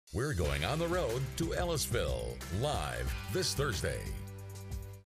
We're going on the road to Ellisville live this Thursday.